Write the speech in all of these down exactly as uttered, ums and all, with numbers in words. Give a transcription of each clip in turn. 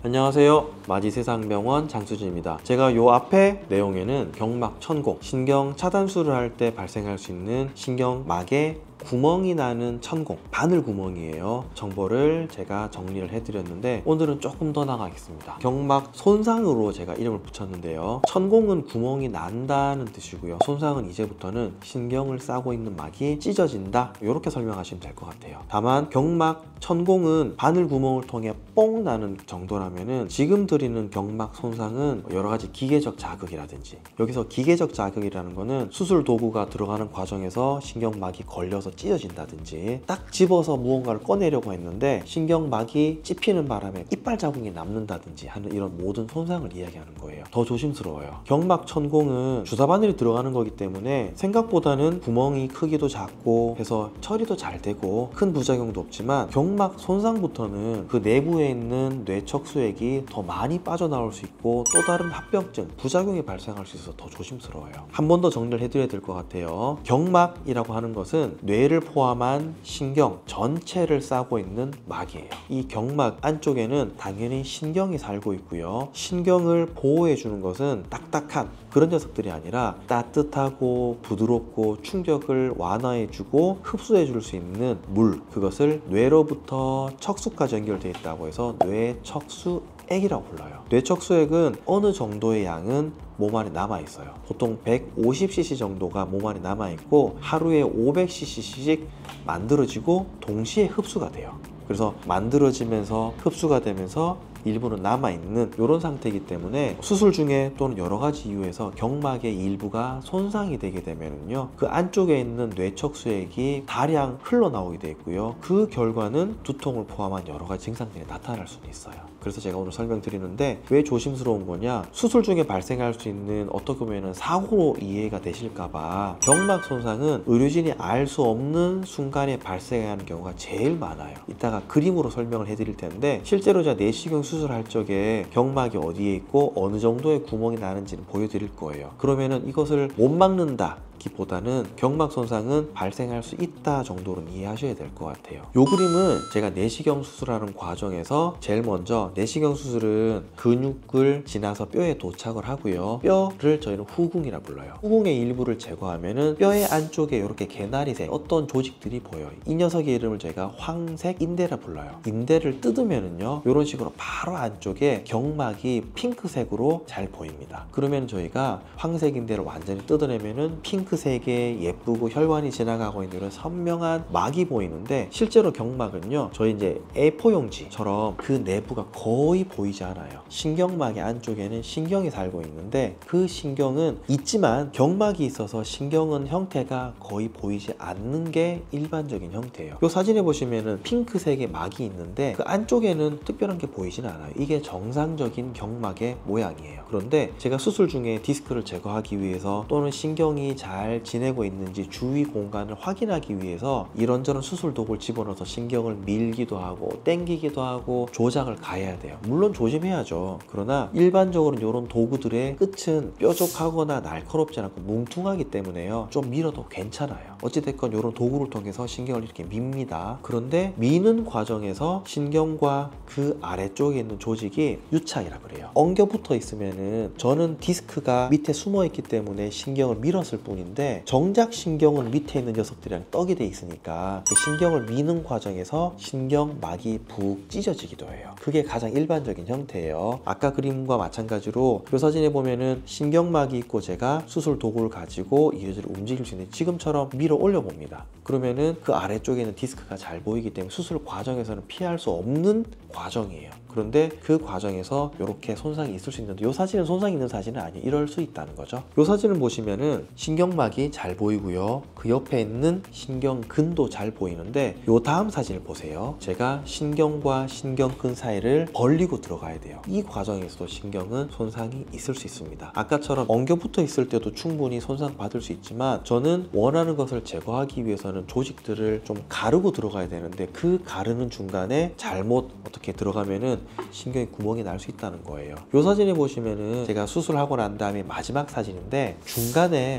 안녕하세요. 마지세상병원 장수진입니다. 제가 요 앞에 내용에는 경막 천공, 신경 차단술을 할 때 발생할 수 있는 신경막에 구멍이 나는 천공, 바늘 구멍이에요. 정보를 제가 정리를 해드렸는데 오늘은 조금 더 나가겠습니다. 경막 손상으로 제가 이름을 붙였는데요. 천공은 구멍이 난다는 뜻이고요. 손상은 이제부터는 신경을 싸고 있는 막이 찢어진다, 이렇게 설명하시면 될 것 같아요. 다만 경막 천공은 바늘 구멍을 통해 뽕 나는 정도라면은 지금 드리는 경막 손상은 여러 가지 기계적 자극이라든지, 여기서 기계적 자극이라는 거는 수술 도구가 들어가는 과정에서 신경막이 걸려서 찢어진다든지, 딱 집어서 무언가를 꺼내려고 했는데 신경막이 찝히는 바람에 이빨 자국이 남는다든지 하는 이런 모든 손상을 이야기하는 거예요. 더 조심스러워요. 경막 천공은 주사 바늘이 들어가는 거기 때문에 생각보다는 구멍이 크기도 작고 해서 처리도 잘 되고 큰 부작용도 없지만, 경막 손상부터는 그 내부에 있는 뇌척수액이 더 많이 빠져나올 수 있고 또 다른 합병증, 부작용이 발생할 수 있어서 더 조심스러워요. 한 번 더 정리를 해드려야 될 것 같아요. 경막이라고 하는 것은 뇌를 포함한 신경 전체를 싸고 있는 막이에요. 이 경막 안쪽에는 당연히 신경이 살고 있고요. 신경을 보호해 주는 것은 딱딱한 그런 녀석들이 아니라 따뜻하고 부드럽고 충격을 완화해 주고 흡수해 줄 수 있는 물, 그것을 뇌로부터 척수까지 연결되어 있다고 해서 뇌척수액이라고 불러요. 뇌척수액은 어느 정도의 양은 몸 안에 남아 있어요. 보통 백오십 씨씨 정도가 몸 안에 남아 있고 하루에 오백 씨씨씩 만들어지고 동시에 흡수가 돼요. 그래서 만들어지면서 흡수가 되면서 일부는 남아있는 이런 상태이기 때문에 수술 중에 또는 여러 가지 이유에서 경막의 일부가 손상이 되게 되면요, 그 안쪽에 있는 뇌척수액이 다량 흘러나오게 되어 있고요. 그 결과는 두통을 포함한 여러 가지 증상들이 나타날 수는 있어요. 그래서 제가 오늘 설명드리는데 왜 조심스러운 거냐, 수술 중에 발생할 수 있는 어떻게 보면 사고로 이해가 되실까봐 경막 손상은 의료진이 알 수 없는 순간에 발생하는 경우가 제일 많아요. 이따가 그림으로 설명을 해드릴 텐데, 실제로 제가 내시경 수술할 적에 경막이 어디에 있고 어느 정도의 구멍이 나는지는 보여드릴 거예요. 그러면은 이것을 못 막는다 보다는 경막 손상은 발생할 수 있다 정도로는 이해하셔야 될 것 같아요. 이 그림은 제가 내시경 수술하는 과정에서 제일 먼저, 내시경 수술은 근육을 지나서 뼈에 도착을 하고요, 뼈를 저희는 후궁이라 불러요. 후궁의 일부를 제거하면은 뼈의 안쪽에 이렇게 개나리색 어떤 조직들이 보여요. 이 녀석의 이름을 저희가 황색 인대라 불러요. 인대를 뜯으면은요, 이런 식으로 바로 안쪽에 경막이 핑크색으로 잘 보입니다. 그러면 저희가 황색 인대를 완전히 뜯어내면은 핑크 색의 예쁘고 혈관이 지나가고 있는 이런 선명한 막이 보이는데, 실제로 경막은요, 저희 이제 에이포 용지처럼 그 내부가 거의 보이지 않아요. 신경막의 안쪽에는 신경이 살고 있는데 그 신경은 있지만 경막이 있어서 신경은 형태가 거의 보이지 않는 게 일반적인 형태예요. 이 사진에 보시면은 핑크색의 막이 있는데 그 안쪽에는 특별한 게 보이진 않아요. 이게 정상적인 경막의 모양이에요. 그런데 제가 수술 중에 디스크를 제거하기 위해서 또는 신경이 잘 지내고 있는지 주위 공간을 확인하기 위해서 이런저런 수술 도구를 집어넣어서 신경을 밀기도 하고 당기기도 하고 조작을 가해야 돼요. 물론 조심해야죠. 그러나 일반적으로 이런 도구들의 끝은 뾰족하거나 날카롭지 않고 뭉퉁하기 때문에요, 좀 밀어도 괜찮아요. 어찌됐건 이런 도구를 통해서 신경을 이렇게 밉니다. 그런데 미는 과정에서 신경과 그 아래쪽에 있는 조직이 유착이라 그래요. 엉겨 붙어 있으면은, 저는 디스크가 밑에 숨어 있기 때문에 신경을 밀었을 뿐인데 정작 신경은 밑에 있는 녀석들이랑 떡이 돼 있으니까 그 신경을 미는 과정에서 신경막이 푹 찢어지기도 해요. 그게 가장 일반적인 형태예요. 아까 그림과 마찬가지로 이 사진에 보면은 신경막이 있고 제가 수술 도구를 가지고 이 여자를 움직일 수 있는, 지금처럼 밀어 올려 봅니다. 그러면은 그 아래쪽에는 디스크가 잘 보이기 때문에 수술 과정에서는 피할 수 없는 과정이에요. 그런데 그 과정에서 이렇게 손상이 있을 수 있는데, 이 사진은 손상이 있는 사진은 아니에요. 이럴 수 있다는 거죠. 이 사진을 보시면은 신경막이 잘 보이고요, 그 옆에 있는 신경근도 잘 보이는데, 이 다음 사진을 보세요. 제가 신경과 신경근 사이를 벌리고 들어가야 돼요. 이 과정에서도 신경은 손상이 있을 수 있습니다. 아까처럼 엉겨 붙어 있을 때도 충분히 손상 받을 수 있지만, 저는 원하는 것을 제거하기 위해서는 조직들을 좀 가르고 들어가야 되는데 그 가르는 중간에 잘못 어떻게 들어가면은 신경에 구멍이 날 수 있다는 거예요. 이 사진에 보시면은 제가 수술하고 난 다음에 마지막 사진인데, 중간에 이렇게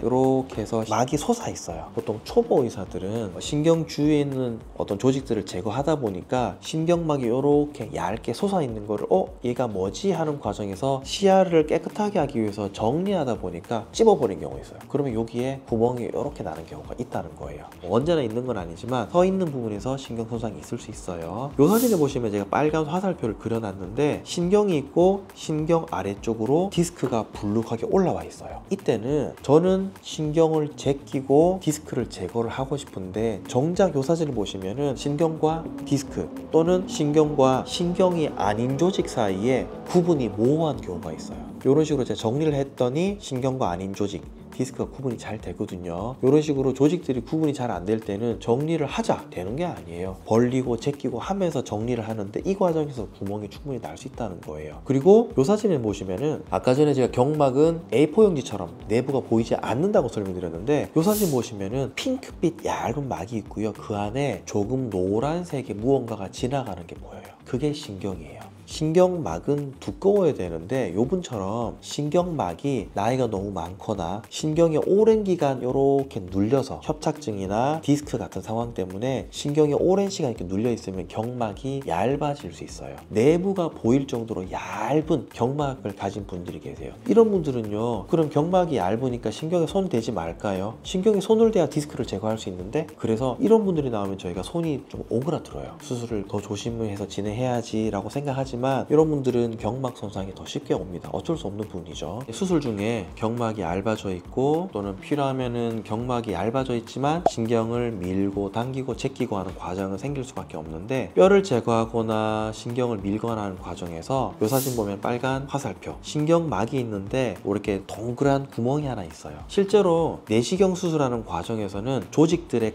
이렇게 해서 막이 솟아 있어요. 보통 초보 의사들은 신경 주위에 있는 어떤 조직들을 제거하다 보니까 신경막이 이렇게 얇게 솟아 있는 거를 어? 얘가 뭐지? 하는 과정에서 시야를 깨끗하게 하기 위해서 정리하다 보니까 찝어버린 경우가 있어요. 그러면 여기에 구멍이 이렇게 나는 경우가 있다는 거예요. 언제나 있는 건 아니지만 서 있는 부분에서 신경 손상이 있을 수 있어요. 이 사진에 보시면 제가 빨간 화살표를 그려놨는데 신경이 있고 신경 아래쪽으로 디스크가 불룩하게 올라와 있어요. 이때는 저는 신경을 제끼고 디스크를 제거를 하고 싶은데 정작 이 사진을 보시면은 신경과 디스크 또는 신경과 신경이 아닌 조직 사이에 구분이 모호한 경우가 있어요. 이런 식으로 제가 정리를 했더니 신경과 아닌 조직 디스크가 구분이 잘 되거든요. 이런 식으로 조직들이 구분이 잘 안 될 때는 정리를 하자 되는 게 아니에요. 벌리고 제끼고 하면서 정리를 하는데 이 과정에서 구멍이 충분히 날 수 있다는 거예요. 그리고 이 사진을 보시면은 아까 전에 제가 경막은 에이 사 용지처럼 내부가 보이지 않는다고 설명드렸는데 이 사진 보시면은 핑크빛 얇은 막이 있고요. 그 안에 조금 노란색의 무언가가 지나가는 게 보여요. 그게 신경이에요. 신경막은 두꺼워야 되는데 요분처럼 신경막이 나이가 너무 많거나 신경이 오랜 기간 이렇게 눌려서 협착증이나 디스크 같은 상황 때문에 신경이 오랜 시간 이렇게 눌려 있으면 경막이 얇아질 수 있어요. 내부가 보일 정도로 얇은 경막을 가진 분들이 계세요. 이런 분들은요, 그럼 경막이 얇으니까 신경에 손 대지 말까요? 신경에 손을 대야 디스크를 제거할 수 있는데, 그래서 이런 분들이 나오면 저희가 손이 좀 오그라들어요. 수술을 더 조심해서 진행해야지 라고 생각하지 하지만 이런 분들은 경막 손상이 더 쉽게 옵니다. 어쩔 수 없는 부분이죠. 수술 중에 경막이 얇아져 있고 또는 필요하면은 경막이 얇아져 있지만 신경을 밀고 당기고 제끼고 하는 과정은 생길 수밖에 없는데, 뼈를 제거하거나 신경을 밀거나 하는 과정에서 이 사진 보면 빨간 화살표 신경막이 있는데 이렇게 동그란 구멍이 하나 있어요. 실제로 내시경 수술하는 과정에서는 조직들에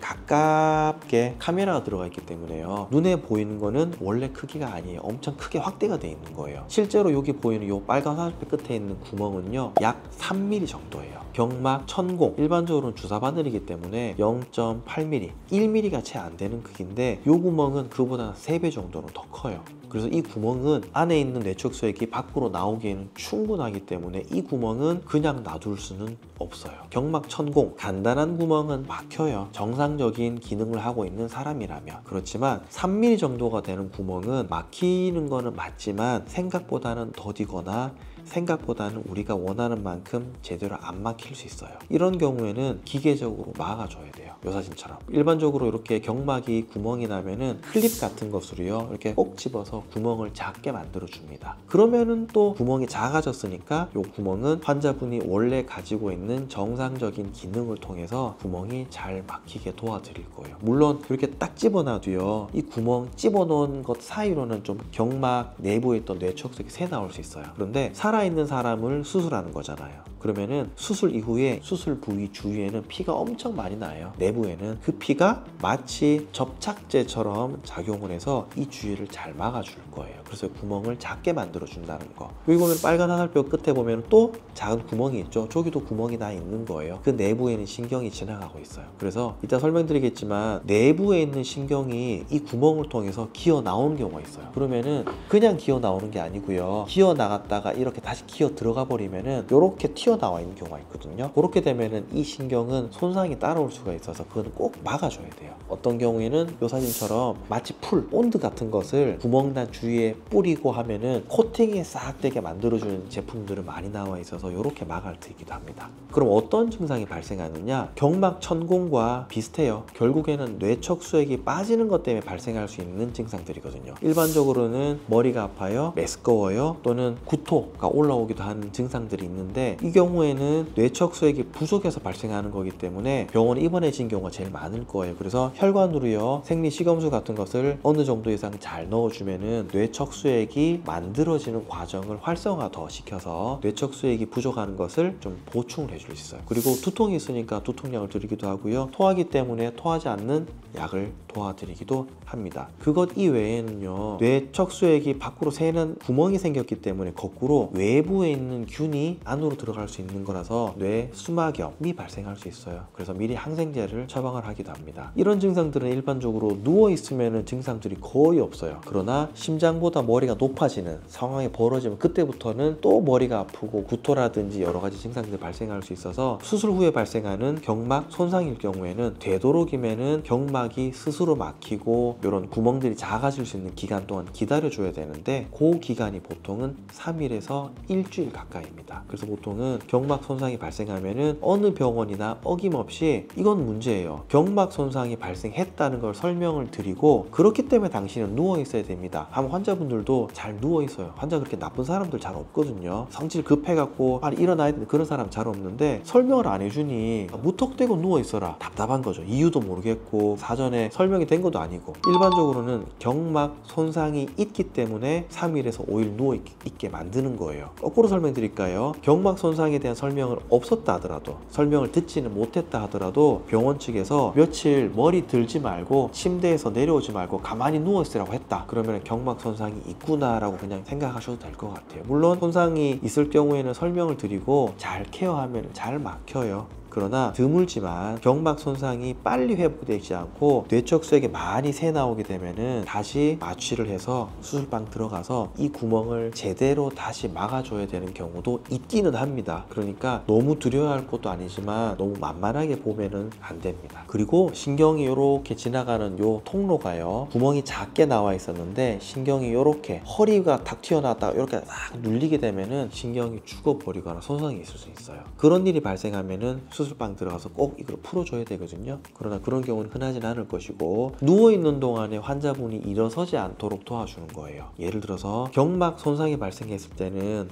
가깝게 카메라가 들어가 있기 때문에요, 눈에 보이는 거는 원래 크기가 아니에요. 엄청 크게 확대가 되어 있는 거예요. 실제로 여기 보이는 이 빨간 화살표 끝에 있는 구멍은요 약 삼 밀리미터 정도예요. 경막 천공, 일반적으로는 주사 바늘이기 때문에 영 점 팔 밀리미터, 일 밀리미터가 채 안 되는 크기인데 이 구멍은 그보다 세 배 정도는 더 커요. 그래서 이 구멍은 안에 있는 뇌척수액이 밖으로 나오기에는 충분하기 때문에 이 구멍은 그냥 놔둘 수는 없어요. 경막 천공, 간단한 구멍은 막혀요. 정상적인 기능을 하고 있는 사람이라면. 그렇지만 삼 밀리미터 정도가 되는 구멍은 막히는 거는 맞지만 생각보다는 더디거나 생각보다는 우리가 원하는 만큼 제대로 안 막힐 수 있어요. 이런 경우에는 기계적으로 막아줘야 돼요. 이 사진처럼 일반적으로 이렇게 경막이 구멍이 나면은 클립 같은 것으로요 이렇게 꼭 집어서 구멍을 작게 만들어 줍니다. 그러면은 또 구멍이 작아졌으니까 이 구멍은 환자분이 원래 가지고 있는 정상적인 기능을 통해서 구멍이 잘 막히게 도와드릴 거예요. 물론 이렇게 딱 집어놔도요 이 구멍 집어놓은 것 사이로는 좀 경막 내부에 있던 뇌척수액이 새 나올 수 있어요. 그런데 살아있는 사람을 수술하는 거잖아요. 그러면은 수술 이후에 수술 부위 주위에는 피가 엄청 많이 나요. 내부에는 그 피가 마치 접착제처럼 작용을 해서 이 주위를 잘 막아줄 거예요. 그래서 구멍을 작게 만들어 준다는 거. 여기 보면 빨간 화살표 끝에 보면 또 작은 구멍이 있죠. 저기도 구멍이 나 있는 거예요. 그 내부에는 신경이 지나가고 있어요. 그래서 이따 설명드리겠지만 내부에 있는 신경이 이 구멍을 통해서 기어 나오는 경우가 있어요. 그러면은 그냥 기어 나오는 게 아니고요, 기어 나갔다가 이렇게 다시 기어 들어가 버리면은 이렇게 튀어나와 있는 경우가 있거든요. 그렇게 되면은 이 신경은 손상이 따라올 수가 있어서 그거는 꼭 막아줘야 돼요. 어떤 경우에는 이 사진처럼 마치 풀, 본드 같은 것을 구멍난 주위에 뿌리고 하면은 코팅이 싹 되게 만들어주는 제품들은 많이 나와 있어서 이렇게 막아 드리기도 합니다. 그럼 어떤 증상이 발생하느냐? 경막 천공과 비슷해요. 결국에는 뇌척수액이 빠지는 것 때문에 발생할 수 있는 증상들이거든요. 일반적으로는 머리가 아파요, 메스꺼워요, 또는 구토가 올라오기도 하는 증상들이 있는데, 이 경우에는 뇌척수액이 부족해서 발생하는 거기 때문에 병원에 입원해진 경우가 제일 많을 거예요. 그래서 혈관으로요 생리식염수 같은 것을 어느 정도 이상 잘 넣어주면은 뇌척수액이 만들어지는 과정을 활성화 더 시켜서 뇌척수액이 부족한 것을 좀 보충을 해줄 수 있어요. 그리고 두통이 있으니까 두통약을 드리기도 하고요, 토하기 때문에 토하지 않는 약을 도와드리기도 합니다. 그것 이외에는요 뇌척수액이 밖으로 새는 구멍이 생겼기 때문에 거꾸로 외부에 있는 균이 안으로 들어갈 수 있는 거라서 뇌 수막염이 발생할 수 있어요. 그래서 미리 항생제를 처방을 하기도 합니다. 이런 증상들은 일반적으로 누워있으면 증상들이 거의 없어요. 그러나 심장보다 머리가 높아지는 상황이 벌어지면 그때부터는 또 머리가 아프고 구토라든지 여러 가지 증상들이 발생할 수 있어서 수술 후에 발생하는 경막 손상일 경우에는 되도록이면은 경막이 스스로 막히고 이런 구멍들이 작아질 수 있는 기간 동안 기다려줘야 되는데 그 기간이 보통은 삼 일에서 일주일 가까이입니다. 그래서 보통은 경막 손상이 발생하면은 어느 병원이나 어김없이 이건 문제예요. 경막 손상이 발생했다는 걸 설명을 드리고 그렇기 때문에 당신은 누워 있어야 됩니다. 하면 환자분들도 잘 누워 있어요. 환자 그렇게 나쁜 사람들 잘 없거든요. 성질 급해갖고 빨리 일어나야 되는 그런 사람 잘 없는데 설명을 안 해주니 무턱대고 누워 있어라 답답한 거죠. 이유도 모르겠고 사전에 설명이 된 것도 아니고 일반적으로는 경막 손상이 있기 때문에 삼 일에서 오 일 누워 있게 만드는 거예요. 거꾸로 설명드릴까요? 경막 손상에 대한 설명을 없었다 하더라도 설명을 듣지는 못했다 하더라도 병원 측에서 며칠 머리 들지 말고 침대에서 내려오지 말고 가만히 누워 있으라고 했다. 그러면 경막 손상이 있구나 라고 그냥 생각하셔도 될 것 같아요. 물론 손상이 있을 경우에는 설명을 드리고 잘 케어하면 잘 막혀요. 그러나 드물지만 경막 손상이 빨리 회복되지 않고 뇌척수액이 많이 새 나오게 되면은 다시 마취를 해서 수술방 들어가서 이 구멍을 제대로 다시 막아줘야 되는 경우도 있기는 합니다. 그러니까 너무 두려워할 것도 아니지만 너무 만만하게 보면은 안 됩니다. 그리고 신경이 이렇게 지나가는 요 통로가요, 구멍이 작게 나와 있었는데 신경이 이렇게 허리가 탁 튀어나왔다가 이렇게 딱 눌리게 되면은 신경이 죽어버리거나 손상이 있을 수 있어요. 그런 일이 발생하면은 수술방 들어가서 꼭 이걸 풀어줘야 되거든요. 그러나 그런 경우는 흔하진 않을 것이고 누워있는 동안에 환자분이 일어서지 않도록 도와주는 거예요. 예를 들어서 경막 손상이 발생했을 때는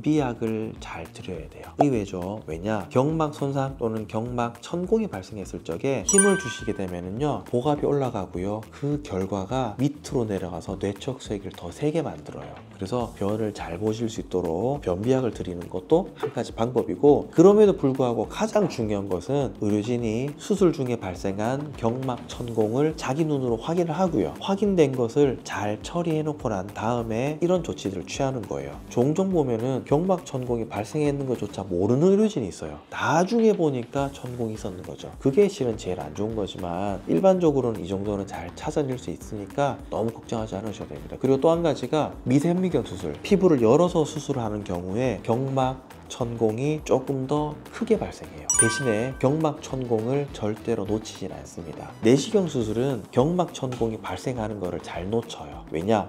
변비약을 잘 드려야 돼요. 의외죠. 왜냐? 경막 손상 또는 경막 천공이 발생했을 적에 힘을 주시게 되면은요 복압이 올라가고요 그 결과가 밑으로 내려가서 뇌척수액을 더 세게 만들어요. 그래서 변을 잘 보실 수 있도록 변비약을 드리는 것도 한 가지 방법이고, 그럼에도 불구하고 가장 중요한 것은 의료진이 수술 중에 발생한 경막 천공을 자기 눈으로 확인을 하고요, 확인된 것을 잘 처리해 놓고 난 다음에 이런 조치들을 취하는 거예요. 종종 보면은 경막 천공이 발생했는 것조차 모르는 의료진이 있어요. 나중에 보니까 천공이 있었는 거죠. 그게 실은 제일 안 좋은 거지만 일반적으로는 이 정도는 잘 찾아낼 수 있으니까 너무 걱정하지 않으셔도 됩니다. 그리고 또 한 가지가 미세미경 수술, 피부를 열어서 수술을 하는 경우에 경막 천공이 조금 더 크게 발생해요. 대신에 경막 천공을 절대로 놓치진 않습니다. 내시경 수술은 경막 천공이 발생하는 것을 잘 놓쳐요. 왜냐?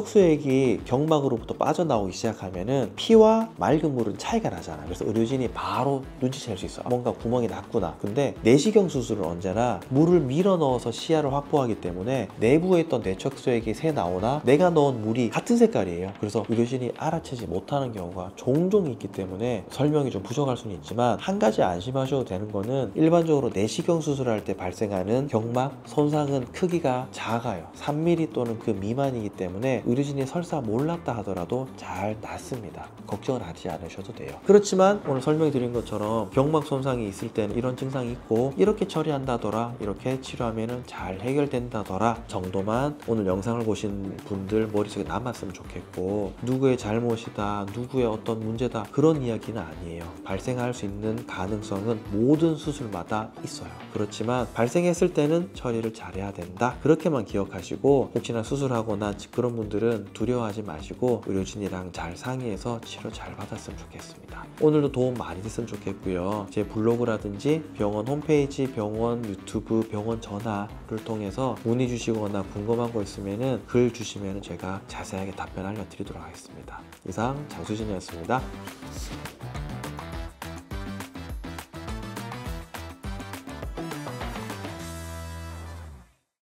뇌척수액이 경막으로부터 빠져나오기 시작하면은 피와 맑은 물은 차이가 나잖아요. 그래서 의료진이 바로 눈치챌 수 있어요. 뭔가 구멍이 났구나. 근데 내시경 수술은 언제나 물을 밀어 넣어서 시야를 확보하기 때문에 내부에 있던 뇌척수액이 새 나오나 내가 넣은 물이 같은 색깔이에요. 그래서 의료진이 알아채지 못하는 경우가 종종 있기 때문에 설명이 좀 부족할 수는 있지만, 한 가지 안심하셔도 되는 거는 일반적으로 내시경 수술할 때 발생하는 경막 손상은 크기가 작아요. 삼 밀리미터 또는 그 미만이기 때문에 의료진이 설사 몰랐다 하더라도 잘 낫습니다. 걱정을 하지 않으셔도 돼요. 그렇지만 오늘 설명드린 것처럼 경막 손상이 있을 때는 이런 증상이 있고 이렇게 처리한다더라, 이렇게 치료하면 잘 해결된다더라 정도만 오늘 영상을 보신 분들 머릿속에 남았으면 좋겠고, 누구의 잘못이다, 누구의 어떤 문제다 그런 이야기는 아니에요. 발생할 수 있는 가능성은 모든 수술마다 있어요. 그렇지만 발생했을 때는 처리를 잘해야 된다, 그렇게만 기억하시고 혹시나 수술하거나 그런 분들은 두려워하지 마시고 의료진이랑 잘 상의해서 치료 잘 받았으면 좋겠습니다. 오늘도 도움 많이 됐으면 좋겠고요. 제 블로그라든지 병원 홈페이지, 병원 유튜브, 병원 전화를 통해서 문의 주시거나 궁금한 거 있으면 글 주시면 제가 자세하게 답변 알려드리도록 하겠습니다. 이상 장수진이었습니다.